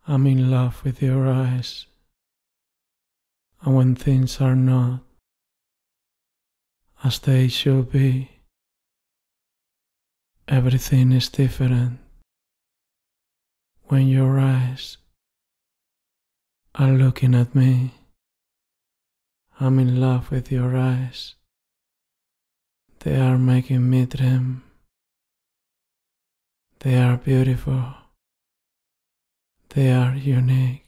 I'm in love with your eyes. And when things are not as they should be, everything is different when your eyes are looking at me. I'm in love with your eyes. They are making me dream. They are beautiful. They are unique.